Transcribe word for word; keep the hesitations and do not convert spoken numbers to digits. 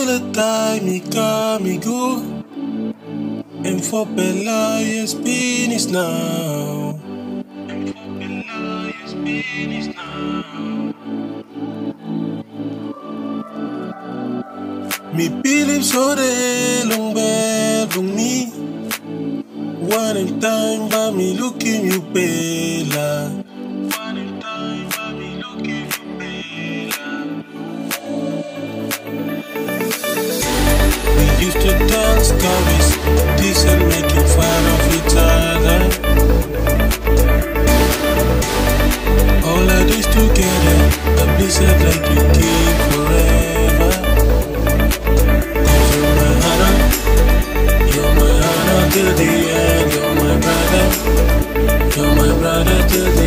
the time me come, me go. And for Bella, yes, finish now. And for Bella, yes, finish now. Me believe so they long bad for me. One in time by me looking you Bella. One in time by me looking you Bella. We used to dance stories, this and making fun of each other. All of this together, a blizzard like we keep forever. Cause you're my honor, you're my honor till the end. You're my brother, you're my brother till the end.